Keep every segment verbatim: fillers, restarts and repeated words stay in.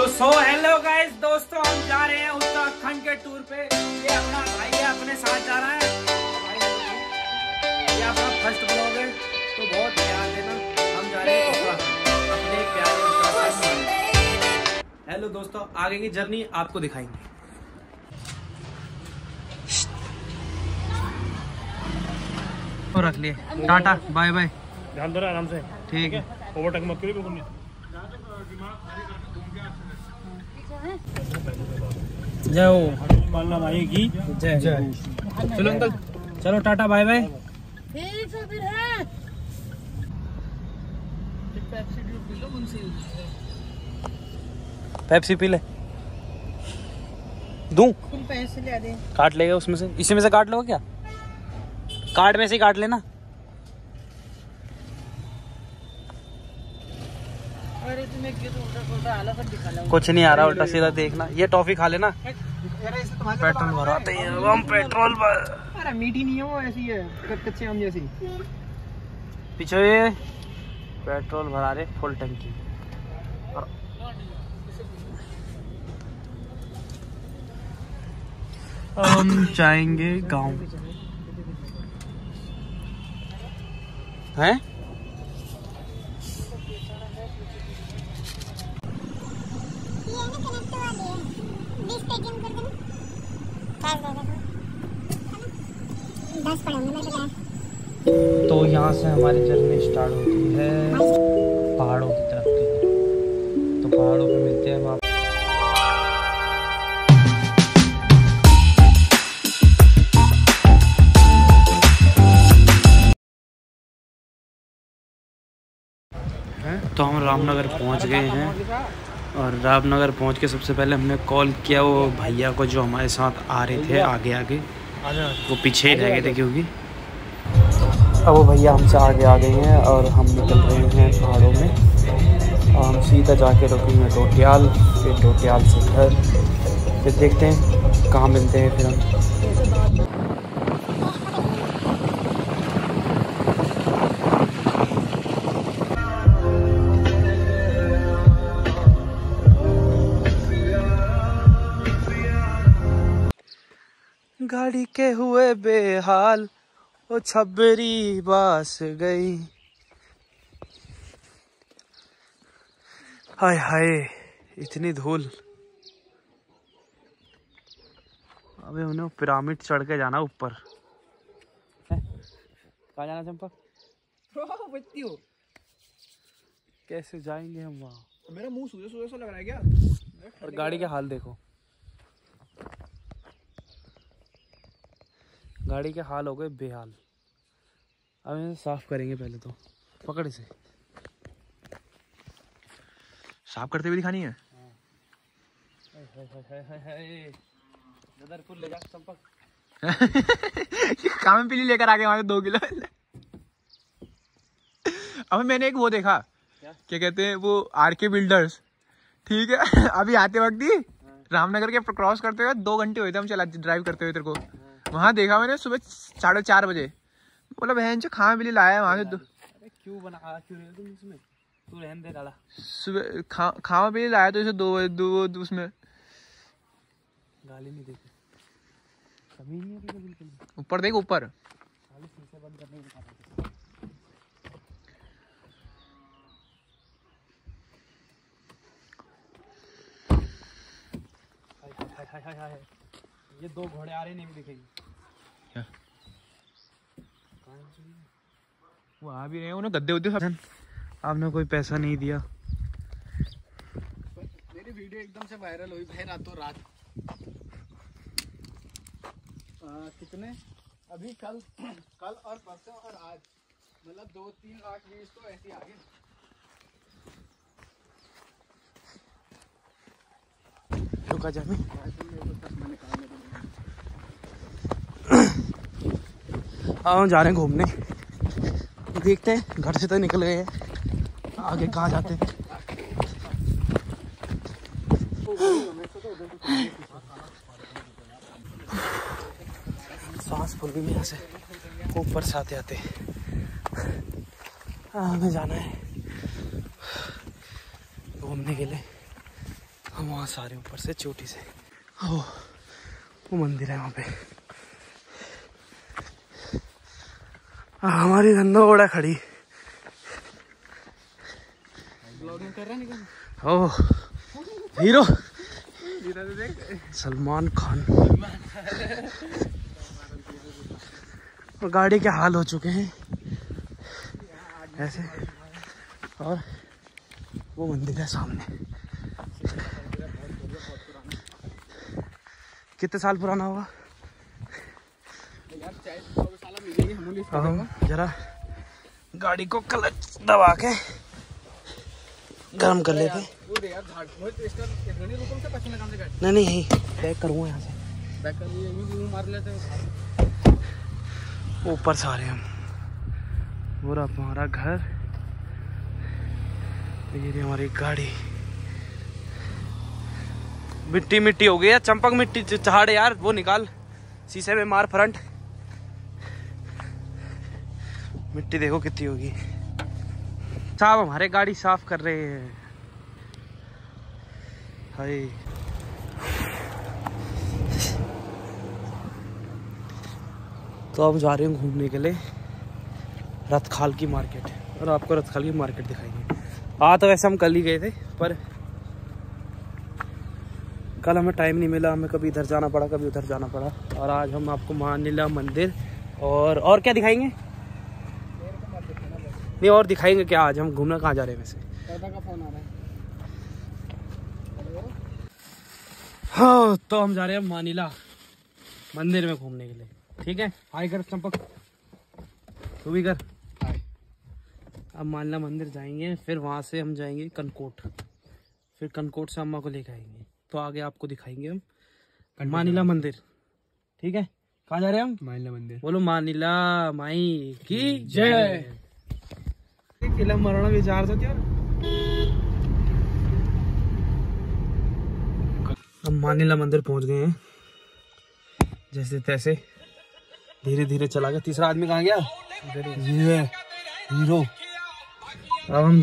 So hello guys दोस्तों, हम जा रहे हैं उत्तराखंड के टूर पे। ये अपना भाई है, अपने साथ जा रहा है। ये अपना फर्स्ट ब्लॉग है तो बहुत प्यार देना। हम जा रहे हैं उत्तराखंड, अपने प्यारे उत्तराखंड। हेलो दोस्तों, आगे की जर्नी आपको दिखाएंगे। तो रख लिए, टाटा बाय बाय। ध्यान दो आराम से, ठीक है। ओवरटेक मत करिए बिल्कुल नहीं। जय हो मालना भाई की जय जय। चलो अंकल, चलो टाटा बाय बाय। पेप्सी पी ले, दूं? पैसे ले दे। काट लेगा उसमें से, इसी में से काट लो क्या? कार्ड में से ही काट लेना। अरे तुम्हें क्यों उल्टा उल्टा आला सब दिखा लो। कुछ नहीं आ रहा, उल्टा सीधा देखना। ये टॉफी खा लेना। पेट्रोल भराते हैं हम, पेट्रोल भर। मीठी नहीं है वो, ऐसी है कच्चे आम जैसी। पीछे ये पेट्रोल भरा रहे फुल टंकी। हम जाएंगे गांव। हैं? तो यहाँ से हमारी जर्नी स्टार्ट होती है पहाड़ों की तरफ के लिए। तो पहाड़ों पे मिलते हैं वहाँ। तो हम रामनगर पहुँच गए हैं और रामनगर पहुँच के सबसे पहले हमने कॉल किया वो भैया को जो हमारे साथ आ रहे थे आगे आगे। वो पीछे ही रह गए थे क्योंकि अब वो भैया हमसे आगे आ गए हैं और हम निकल रहे हैं पहाड़ों में। और हम सीधा जाके रुकेंगे डोटियाल, फिर डोटियाल से घर, फिर देखते हैं कहाँ मिलते हैं फिर हम। गाड़ी के हुए बेहाल, ओ छबरी बास गई। हाय हाय इतनी धूल। अबे उन्हें पिरामिड चढ़ के जाना ऊपर। कहाँ जाना चंपक? बत्ती हो। कैसे जाएंगे हम वहाँ? मेरा मुंह सूझे सूझे सा लग रहा है क्या? और गाड़ी का हाल देखो, गाड़ी के हाल हो गए बेहाल। अब इसे साफ करेंगे पहले तो। पकड़ इसे, साफ करते हुए दिखानी है। ले जा चंपक। काम पीली लेकर आ गए वहां दो किलो। अब मैंने एक वो देखा, क्या, क्या कहते हैं वो, आर के बिल्डर्स। ठीक है। अभी आते वक्त ही रामनगर के क्रॉस करते हुए दो घंटे हुए थे हम चला ड्राइव करते हुए तेरे को। वहाँ देखा मैंने सुबह साढ़े चार बजे। बोला बहन जो खाना पीली लाया है वहाँ से। अरे क्यों बना क्यों रहे तुम इसमें? तू रहने दे डाला। सुबह खा खाना पीली लाया तो इसे दो दो, दो उसमें गाली नहीं देती, कमी नहीं है बिल्कुल। ऊपर देख ऊपर। शीशे बंद करने की। हाय हाय हाय हाय, ये दो घोड़े आ रहे नहीं दिखेगी क्या? वो आ भी रहे हैं, उन्हें गद्दे उद्दे सब। आपने कोई पैसा नहीं दिया। मेरी वीडियो एकदम से वायरल हुई भाई रातों रात। आ, कितने अभी कल कल और परसों और आज मतलब दो तीन लाख व्यूज तो ऐसे आ गए। रुका जा, हम जा रहे हैं घूमने। देखते हैं, घर से तो निकल गए हैं, आगे कहाँ जाते हैं। सांस फूल गई यहाँ से, ऊपर से आते आते। हमें जाना है घूमने के लिए। हम वहाँ सारे ऊपर से चोटी से ओ, वो मंदिर है वहाँ पे। आ, हमारी गंदा घोड़ा खड़ी। ब्लॉगिंग कर रहा है ओ हीरो सलमान खान। और गाड़ी के हाल हो चुके हैं ऐसे। और वो मंदिर है सामने। कितने साल पुराना होगा? अब हम जरा गाड़ी को क्लच दबा के गरम कर लेते। नहीं नहीं यही बैक करूँगा यहाँ से। ऊपर से आ रहे हम। पूरा हमारा घर, ये रही हमारी गाड़ी। मिट्टी मिट्टी हो गई है। चंपक मिट्टी चढ़ाड़े यार, वो निकाल शीशे में मार फ्रंट। मिट्टी देखो कितनी होगी। साहब हमारे गाड़ी साफ कर रहे हैं। हाय तो अब जा रहे हैं घूमने के लिए रतखाल की मार्केट, और आपको रतखाल की मार्केट दिखाएंगे। हाँ तो वैसे हम कल ही गए थे, पर कल हमें टाइम नहीं मिला, हमें कभी इधर जाना पड़ा कभी उधर जाना पड़ा। और आज हम आपको मानिला मंदिर और और क्या दिखाएंगे? नहीं और दिखाएंगे क्या? आज हम घूमने कहाँ जा रहे हैं वैसे? का फोन आ रहा है। हाँ तो हम जा रहे हैं मानिला मंदिर में घूमने के लिए। ठीक है, हाय कर चंपक, तू भी कर हाय। अब मानिला मंदिर जाएंगे, फिर वहाँ से हम जाएंगे कनकोट, फिर कनकोट से अम्मा को लेकर आएंगे। तो आगे आपको दिखाएंगे हम मानिला मंदिर। ठीक है, कहाँ जा रहे हैं हम? मानिला मंदिर। बोलो मानिला माई की जय। किला मरना विचार था यार। हम मानिला मंदिर पहुंच गए हैं जैसे तैसे, धीरे धीरे चला गया। तीसरा आदमी कहाँ गया? ये है हीरो। अब हम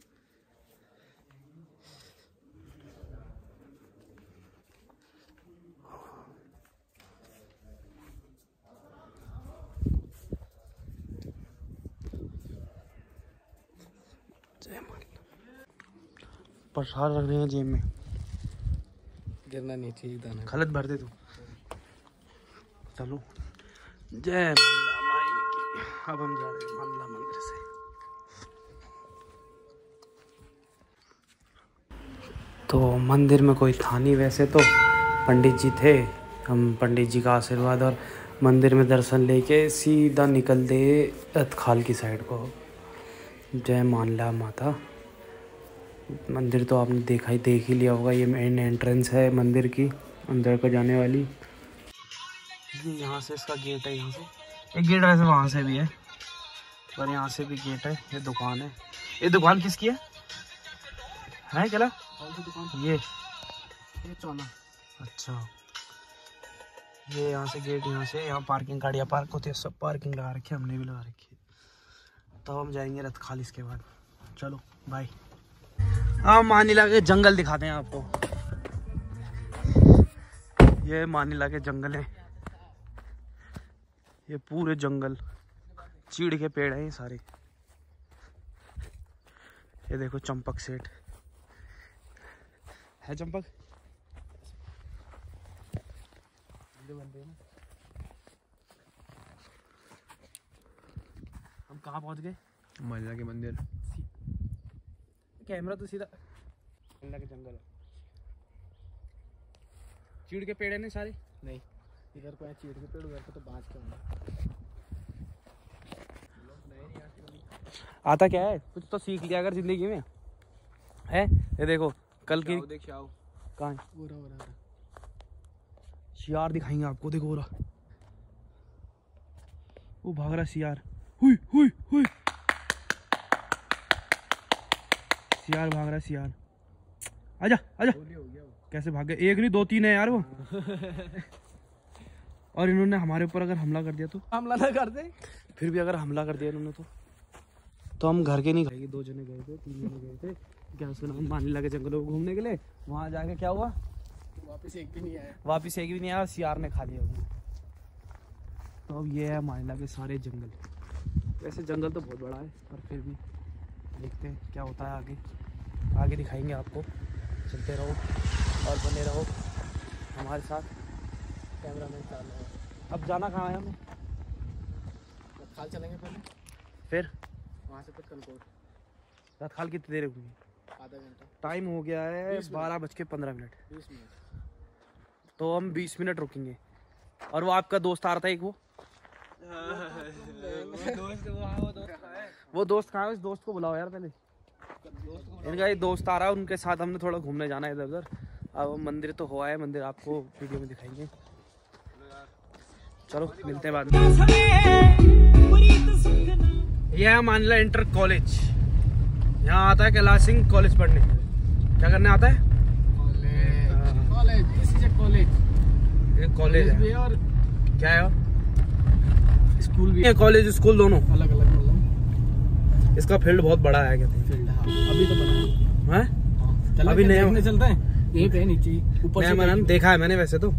प्रसाद रख रहे हैं जेब में, गिरना नहीं चाहिए दाना। गलत भर दे तू। चलो जय मानिला माई की। अब हम जा रहे हैं मानिला मंदिर से। तो मंदिर में कोई था नहीं वैसे तो, पंडित जी थे। हम पंडित जी का आशीर्वाद और मंदिर में दर्शन लेके सीधा निकल दे रतखाल की साइड को। जय मानिला माता। मंदिर तो आपने देखा ही देख ही लिया होगा। ये मेन एंट्रेंस है मंदिर की, अंदर को जाने वाली। यहाँ से इसका गेट है। यहाँ से एक गेट वैसे वहाँ से भी है, पर यहाँ से भी गेट है। ये दुकान है। ये दुकान किसकी है? है क्या? कौन सी दुकान? ये ये चौना। अच्छा, ये यहाँ से गेट, यहाँ से यहाँ पार्किंग गाड़ियाँ पार्क होती है, सब पार्किंग लगा रखी है, हमने भी लगा रखी है। तो हम जाएंगे रतखाल इसके बाद। चलो बाय। हाँ मानिला के जंगल दिखाते हैं आपको। ये मानिला के जंगल हैं, ये पूरे जंगल चीड़ के पेड़ हैं ये सारे। ये देखो चंपक सेठ है। चंपक हम कहाँ पहुँच गए? मानिला के मंदिर। कैमरा तो सीधा मानिला के जंगल है। चीड़ के पेड़ है ना सारे? नहीं, इधर को है चीड़ के पेड़, उधर को तो बांस के होंगे। आता क्या है, कुछ तो सीख लिया अगर जिंदगी में है। ये देखो कल की देख शाओ कहाँ हो रहा हो रहा शियार दिखाएंगे आपको। देखो हो रहा, वो भाग रहा शियार। हुई हुई हुई, शियार भाग रहा है। शियार आजा आजा। कैसे भाग गए? एक नहीं दो तीन है यार वो। और इन्होंने हमारे ऊपर अगर हमला कर दिया तो? हमला ना कर दे। फिर भी अगर हमला कर दिया इन्होंने तो तो हम घर के नहीं गए, दो जने गए थे, तीन जने गए थे, क्या उसका नाम, मानीला के जंगलों में घूमने के लिए। वहाँ जाके क्या हुआ, वापस एक भी नहीं आया। वापस एक भी नहीं आया, सियार ने खा लिया उन्हें। तो अब ये है मानीला के सारे जंगल। वैसे जंगल तो बहुत बड़ा है, पर फिर भी देखते हैं क्या होता है आगे, आगे दिखाएंगे आपको। चलते रहो और बने रहो हमारे साथ, कैमरामैन चाल रहे हो। अब जाना कहाँ है हमें? रतखाल चलेंगे पहले, फिर वहाँ से फिर कनकोट। रतखाल कितनी देर रुकेंगे? आधा घंटा। टाइम हो गया है बारह बज के पंद्रह मिनट। बीस मिनट तो हम बीस मिनट रुकेंगे। और वो आपका दोस्त आ रहा था एक, वो दोस्त वो हाँ वो दोस्त है। वो दोस्त कहाँ है? उस दोस्त को बुलाओ यार पहले। इनका एक दोस्त आ रहा है, उनके साथ हमने थोड़ा घूमने जाना है इधर उधर। अब मंदिर तो हुआ है, मंदिर आपको वीडियो में दिखाएंगे। चलो मिलते हैं बाद में। यह है मानीला इंटर कॉलेज। यहाँ आता है कैलाश सिंह कॉलेज पढ़ने। क्या करने आता है? कॉलेज। कॉलेज ये कॉलेज है और क्या है? स्कूल भी है। कॉलेज स्कूल दोनों अलग अलग, मतलब इसका फील्ड बहुत बड़ा है कहते हैं। फील्ड हाँ, अभी तो बना है। हैं? अभी नहीं देखने चलते हैं, यहीं पे नीचे ऊपर से मैंने देखा है मैंने वैसे तो।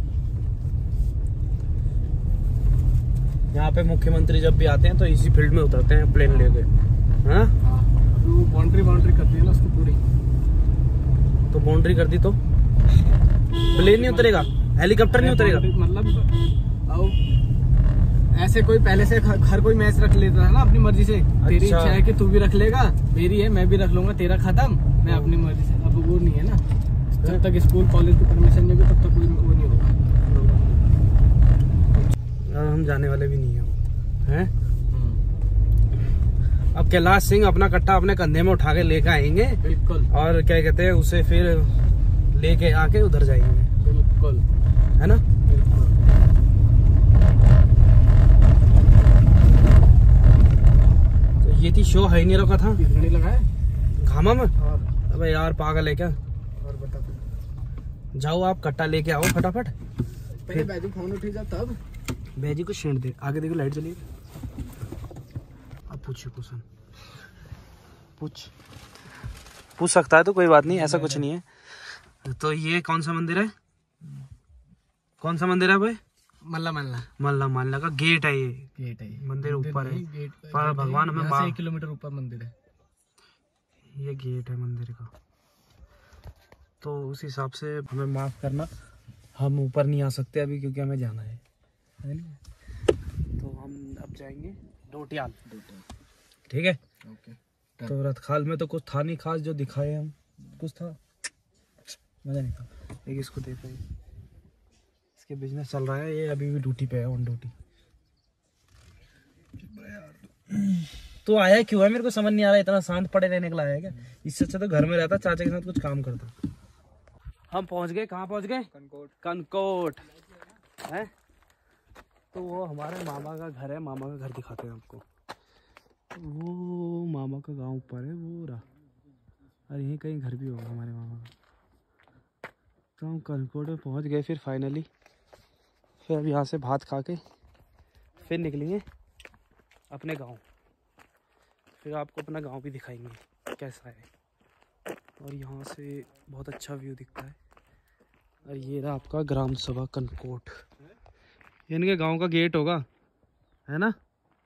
यहाँ पे मुख्यमंत्री जब भी आते हैं तो इसी फील्ड में उतरते हैं प्लेन लेके। हाँ बाउंड्री बाउंड्री करती है ना उसकी पूरी। तो बाउंड्री कर दी तो प्लेन नहीं उतरेगा, हेलीकॉप्टर नहीं उतरेगा। मतलब ऐसे कोई पहले से हर कोई मैच रख लेता है ना अपनी मर्जी से। तेरी इच्छा है कि तू भी रख लेगा, मेरी है मैं भी रख लूंगा, तेरा खत्म, मैं अपनी मर्जी से। अब वो नहीं है ना, जब तक स्कूल कॉलेज की परमिशन नहीं होगी तब तक कोई वो नहीं होगा। हम जाने वाले भी नहीं हैं हैं? अब कैलाश सिंह अपना कट्टा अपने कंधे में उठा के लेके आएंगे। बिल्कुल। और क्या कहते हैं उसे फिर लेके आके उधर जाएंगे। बिल्कुल है ना? तो ये थी शो है नहीं रखा था घड़ी लगाए घामा में। और अबे यार पागल है क्या? और बता जाओ आप कट्टा लेके आओ फटाफट। फिर बैजू फोन उठी जा तब बैजी को छेड़ दे। आगे देखो लाइट चली। अब पूछिए क्वेश्चन, पूछ पूछ सकता है तो कोई बात नहीं, ऐसा कुछ नहीं है। तो ये कौन सा मंदिर है? कौन सा मंदिर है भाई? मल्ला मल्ला मल्ला मानला का गेट है। ये गेट है, मंदिर ऊपर है। गेट पर भगवान हमें एक किलोमीटर ऊपर मंदिर है। ये गेट है मंदिर का। तो उस हिसाब से हमें माफ करना, हम ऊपर नहीं आ सकते अभी क्योंकि हमें जाना है। तो हम अब जाएंगे डोटियाल। ठीक है ओके। तो रतखाल में तो कुछ था नहीं खास जो दिखाए हम, कुछ था मजा नहीं था। एक इसको देखो, इसके बिजनेस चल रहा है, ये अभी भी ड्यूटी पे है, ऑन ड्यूटी। तो आया क्यों है मेरे को समझ नहीं आ रहा। इतना शांत पड़े रहने के लिए आया क्या? इससे अच्छा तो घर में रहता, चाचा के साथ कुछ काम करता। हम पहुंच गए, कहाँ पहुंच गए? कनकोट। कनकोट है। तो वो हमारे मामा का घर है, मामा का घर दिखाते हैं आपको। वो मामा का गांव ऊपर है वो रहा, और यहीं कहीं घर भी होगा हमारे मामा का। तो हम कनकोट में पहुंच गए फिर फाइनली। फिर अब यहाँ से भात खा के फिर निकलेंगे अपने गांव। फिर आपको अपना गांव भी दिखाएंगे कैसा है। और यहाँ से बहुत अच्छा व्यू दिखता है। और ये रहा आपका ग्राम सभा कनकोट। इनके गांव का गेट होगा, है ना?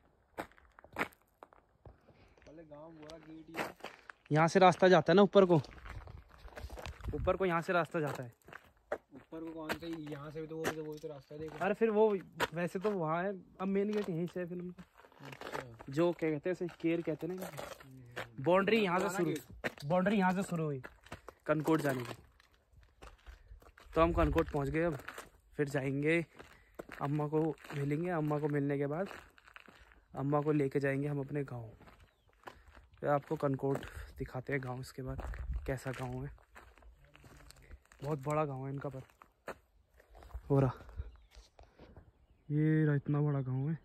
यहाँ से रास्ता जाता है ना ऊपर को, ऊपर को यहाँ से रास्ता जाता है। ऊपर को कौन सा? यहाँ से भी तो वो भी तो वही तो रास्ता देखो। अरे फिर वो वैसे तो वहाँ है, अब मेन गेट यहीं से है फिल्म का। जो क्या कहते हैं, केयर कहते हैं ना। बाउंड्री यहाँ से शुरू, बाउंड्री यहाँ से शुरू हुई कनकोट जाने की। तो हम कनकोट पहुँच गए। अब फिर जाएंगे, अम्मा को मिलेंगे। अम्मा को मिलने के बाद अम्मा को लेके जाएंगे हम अपने गांव। फिर आपको कनकोट दिखाते हैं गांव। इसके बाद कैसा गांव है, बहुत बड़ा गांव है इनका। पर हो रहा ये रहा, इतना बड़ा गांव है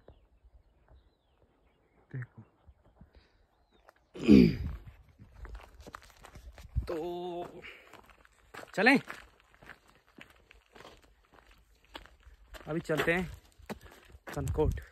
देखो। तो चलें, अभी चलते हैं कनकोट।